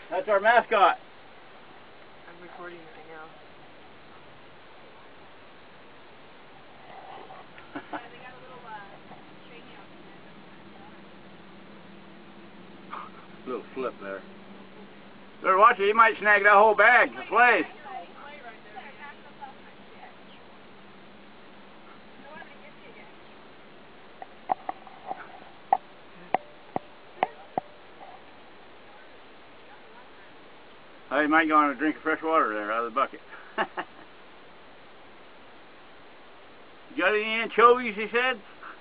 That's our mascot. I'm recording right now. Little flip there. Better watch it, he might snag that whole bag, the flays. Oh, he might go on a drink of fresh water there out of the bucket. You got any anchovies, he said?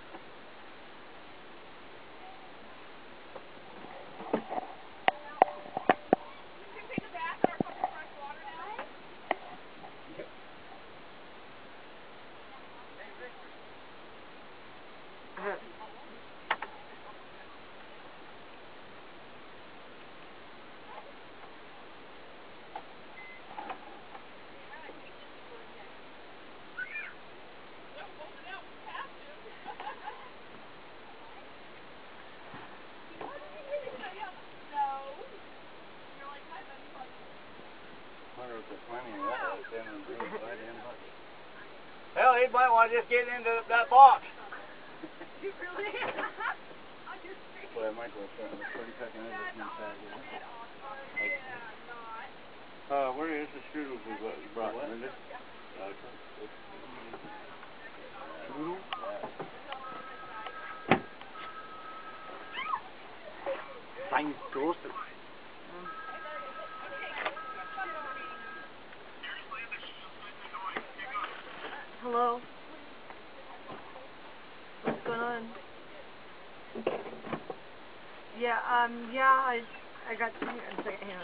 Hell, he might want to just get into that box. You really? Well, Michael's pretty fucking inside here. Where is the strudels we brought? Linda? Strudel? Fine toasted. Hello? What's going on? Yeah, I got some here in a second.